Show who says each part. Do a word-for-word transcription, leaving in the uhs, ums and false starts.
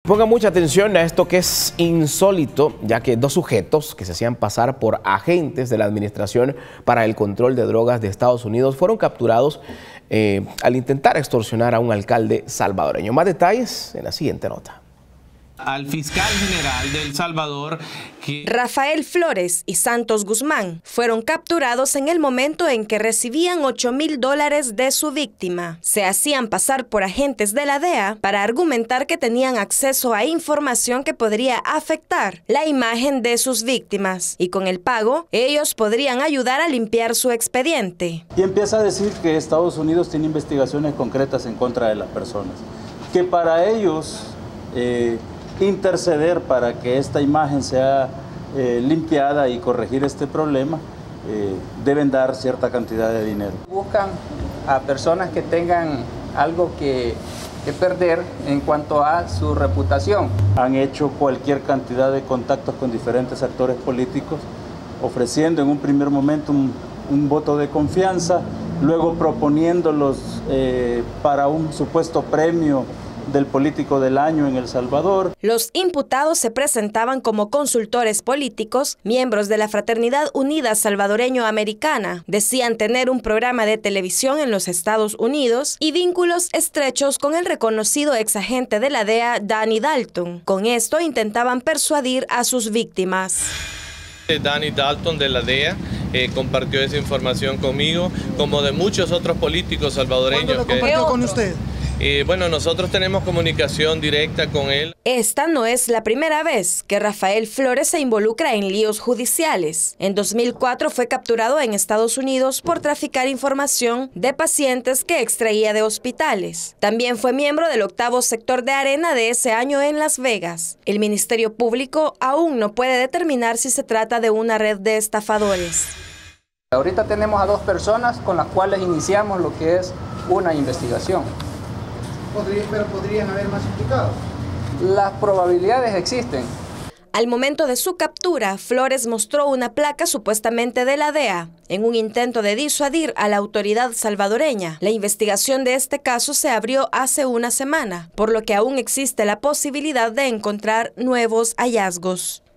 Speaker 1: Ponga mucha atención a esto que es insólito, ya que dos sujetos que se hacían pasar por agentes de la Administración para el Control de Drogas de Estados Unidos fueron capturados eh, al intentar extorsionar a un alcalde salvadoreño. Más detalles en la siguiente nota.
Speaker 2: Al fiscal general de El Salvador, que...
Speaker 3: Rafael Flores y Santos Guzmán fueron capturados en el momento en que recibían ocho mil dólares de su víctima. Se hacían pasar por agentes de la D E A para argumentar que tenían acceso a información que podría afectar la imagen de sus víctimas y con el pago ellos podrían ayudar a limpiar su expediente.
Speaker 4: Y empieza a decir que Estados Unidos tiene investigaciones concretas en contra de las personas, que para ellos eh, interceder para que esta imagen sea eh, limpiada y corregir este problema, eh, deben dar cierta cantidad de dinero.
Speaker 5: Buscan a personas que tengan algo que, que perder en cuanto a su reputación.
Speaker 4: Han hecho cualquier cantidad de contactos con diferentes actores políticos, ofreciendo en un primer momento un, un voto de confianza, luego proponiéndolos eh, para un supuesto premio del político del año en El Salvador.
Speaker 3: Los imputados se presentaban como consultores políticos, miembros de la Fraternidad Unida Salvadoreño-Americana. Decían tener un programa de televisión en los Estados Unidos y vínculos estrechos con el reconocido exagente de la D E A, Danny Dalton. Con esto intentaban persuadir a sus víctimas.
Speaker 2: Danny Dalton de la D E A eh, compartió esa información conmigo, como de muchos otros políticos salvadoreños.
Speaker 6: ¿Cuándo lo compartió
Speaker 2: que...
Speaker 6: con usted?
Speaker 2: Eh, bueno, nosotros tenemos comunicación directa con él.
Speaker 3: Esta no es la primera vez que Rafael Flores se involucra en líos judiciales. En dos mil cuatro fue capturado en Estados Unidos por traficar información de pacientes que extraía de hospitales. También fue miembro del octavo sector de Arena de ese año en Las Vegas. El Ministerio Público aún no puede determinar si se trata de una red de estafadores.
Speaker 5: Ahorita tenemos a dos personas con las cuales iniciamos lo que es una investigación.
Speaker 6: Podría, pero podrían haber más implicados.
Speaker 5: Las probabilidades existen.
Speaker 3: Al momento de su captura, Flores mostró una placa supuestamente de la D E A en un intento de disuadir a la autoridad salvadoreña. La investigación de este caso se abrió hace una semana, por lo que aún existe la posibilidad de encontrar nuevos hallazgos.